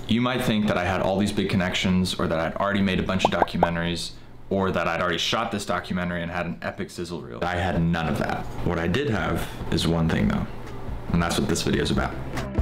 You might think that I had all these big connections, or that I'd already made a bunch of documentaries, or that I'd already shot this documentary and had an epic sizzle reel. I had none of that. What I did have is one thing though, and that's what this video is about.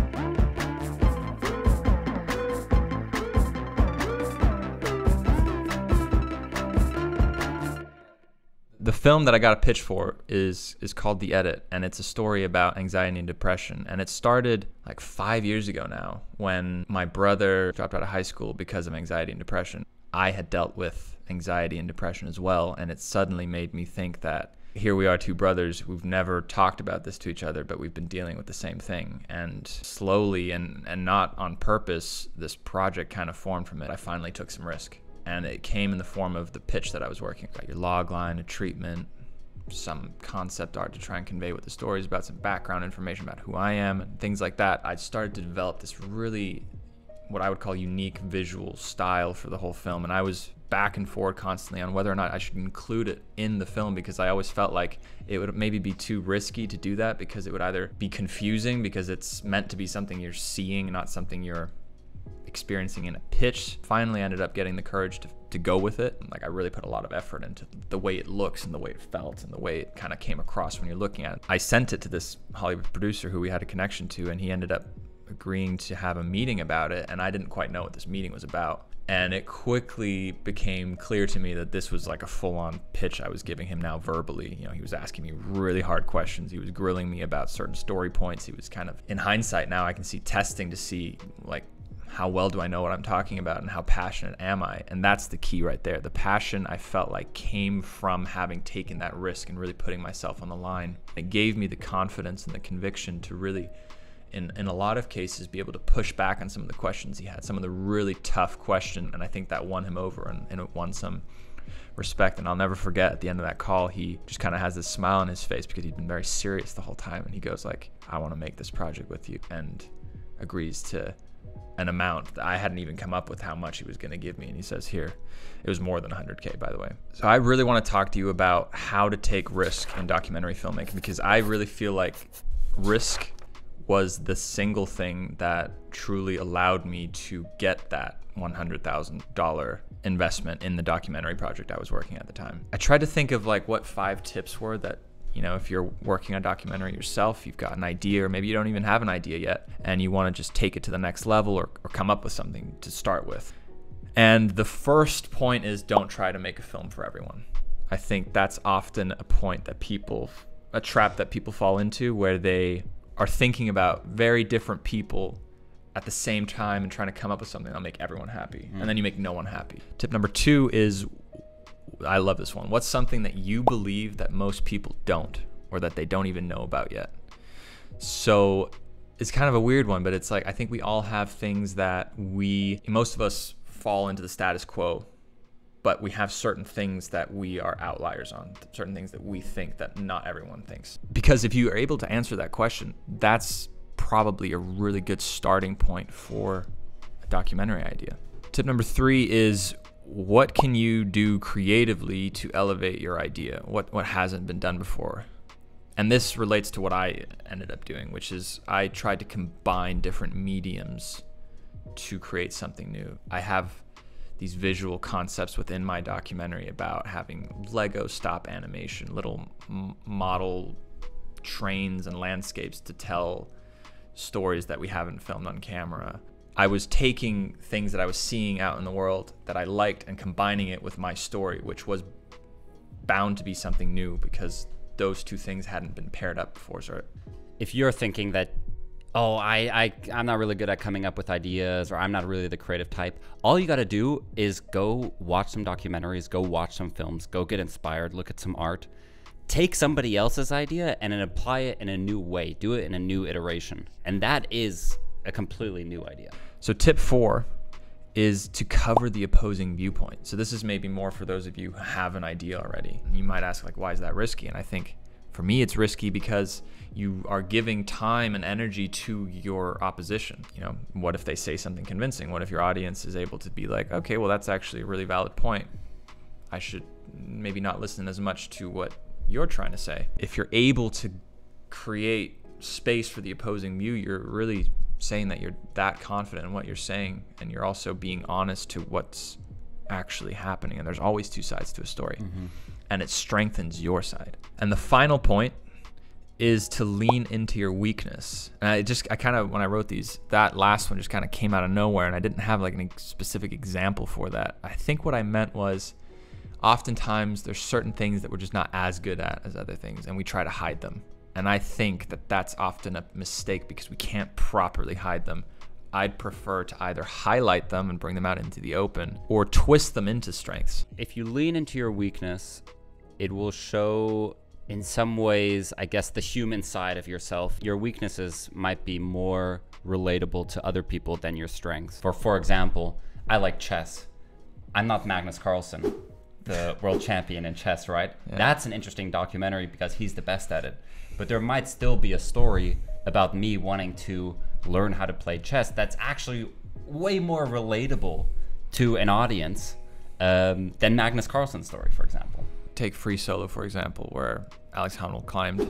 The film that I got a pitch for is called The Edit, and it's a story about anxiety and depression. And it started like 5 years ago now, when my brother dropped out of high school because of anxiety and depression. I had dealt with anxiety and depression as well, and it suddenly made me think that here we are, two brothers who've never talked about this to each other, but we've been dealing with the same thing. And slowly and not on purpose, this project kind of formed from it. I finally took some risk. And it came in the form of the pitch that I was working. Got your log line, a treatment, some concept art to try and convey what the story is about, some background information about who I am, and things like that. I started to develop this really, what I would call unique visual style for the whole film. And I was back and forth constantly on whether or not I should include it in the film, because I always felt like it would maybe be too risky to do that, because it would either be confusing because it's meant to be something you're seeing, not something you're experiencing in a pitch. Finally ended up getting the courage to go with it. Like, I really put a lot of effort into the way it looks and the way it felt and the way it kind of came across when you're looking at it. I sent it to this Hollywood producer who we had a connection to, and he ended up agreeing to have a meeting about it, and I didn't quite know what this meeting was about. And it quickly became clear to me that this was like a full-on pitch I was giving him now verbally. You know, he was asking me really hard questions. He was grilling me about certain story points. He was kind of, in hindsight now, I can see, testing to see like, how well do I know what I'm talking about, and how passionate am I? And that's the key right there. The passion, I felt like, came from having taken that risk and really putting myself on the line. It gave me the confidence and the conviction to really, in a lot of cases, be able to push back on some of the questions he had, some of the really tough questions, and I think that won him over and it won some respect. And I'll never forget, at the end of that call, he just kind of has this smile on his face because he'd been very serious the whole time, and he goes like, I want to make this project with you, and agrees to an amount that I hadn't even come up with how much he was going to give me. And he says, here, it was more than 100K, by the way. So I really want to talk to you about how to take risk in documentary filmmaking, because I really feel like risk was the single thing that truly allowed me to get that $100,000 investment in the documentary project I was working at the time. I tried to think of like what 5 tips were that, you know, if you're working on a documentary yourself, you've got an idea, or maybe you don't even have an idea yet, and you want to just take it to the next level, or come up with something to start with. And the first point is, don't try to make a film for everyone. I think that's often a trap that people fall into, where they are thinking about very different people at the same time and trying to come up with something that'll make everyone happy. And then you make no one happy. Tip number 2 is, I love this one. What's something that you believe that most people don't, or that they don't even know about yet? So it's kind of a weird one, but it's like, I think we all have things that most of us fall into the status quo, but we have certain things that we are outliers on, certain things that we think that not everyone thinks. Because if you are able to answer that question, that's probably a really good starting point for a documentary idea. Tip number 3 is, what can you do creatively to elevate your idea? What hasn't been done before? And this relates to what I ended up doing, which is I tried to combine different mediums to create something new. I have these visual concepts within my documentary about having Lego stop animation, little model trains and landscapes to tell stories that we haven't filmed on camera. I was taking things that I was seeing out in the world that I liked and combining it with my story, which was bound to be something new because those two things hadn't been paired up before. So if you're thinking that, oh, I'm not really good at coming up with ideas, or I'm not really the creative type, all you got to do is go watch some documentaries, go watch some films, go get inspired, look at some art, take somebody else's idea and then apply it in a new way, do it in a new iteration. And that is a completely new idea. So tip 4 is to cover the opposing viewpoint. So this is maybe more for those of you who have an idea already. You might ask, like, why is that risky? And I think for me, it's risky because you are giving time and energy to your opposition. You know, what if they say something convincing? What if your audience is able to be like, okay, well, that's actually a really valid point. I should maybe not listen as much to what you're trying to say. If you're able to create space for the opposing view, you're really saying that you're that confident in what you're saying, and you're also being honest to what's actually happening. And there's always two sides to a story, and it strengthens your side. And the final point is to lean into your weakness. And I kind of, when I wrote these, that last one just kind of came out of nowhere, and I didn't have like a specific example for that. I think what I meant was, oftentimes there's certain things that we're just not as good at as other things, and we try to hide them. And I think that that's often a mistake because we can't properly hide them. I'd prefer to either highlight them and bring them out into the open, or twist them into strengths. If you lean into your weakness, it will show, in some ways, I guess, the human side of yourself. Your weaknesses might be more relatable to other people than your strengths. For example, I like chess. I'm not Magnus Carlsen, the world champion in chess, right? Yeah. That's an interesting documentary because he's the best at it. But there might still be a story about me wanting to learn how to play chess that's actually way more relatable to an audience than Magnus Carlsen's story, for example. Take Free Solo, for example, where Alex Honnold climbed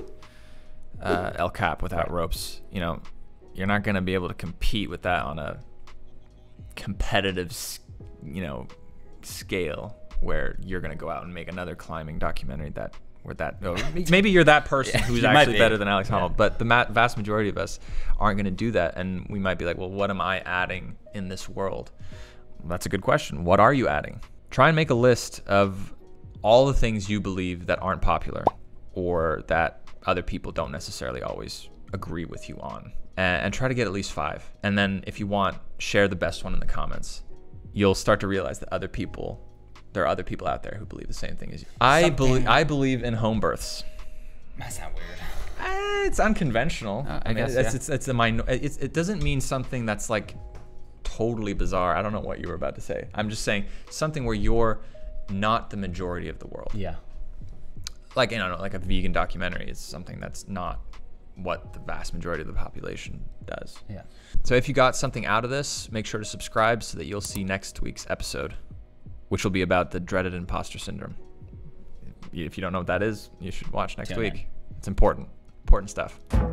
El Cap without ropes. You know, you're not going to be able to compete with that on a competitive, you know, scale where you're going to go out and make another climbing documentary maybe you're that person who's actually better than Alex Honnold, but the vast majority of us aren't going to do that. And we might be like, well, what am I adding in this world? Well, that's a good question. What are you adding? Try and make a list of all the things you believe that aren't popular, or that other people don't necessarily always agree with you on, and try to get at least 5. And then if you want, share the best one in the comments. You'll start to realize that there are other people out there who believe the same thing as you. I believe in home births. That's not weird. It's unconventional. I guess it doesn't mean something that's like totally bizarre. I don't know what you were about to say. I'm just saying something where you're not the majority of the world. Yeah. Like, you know, like a vegan documentary is something that's not what the vast majority of the population does. Yeah. So if you got something out of this, make sure to subscribe so that you'll see next week's episode, which will be about the dreaded imposter syndrome. If you don't know what that is, you should watch next week. It's important stuff.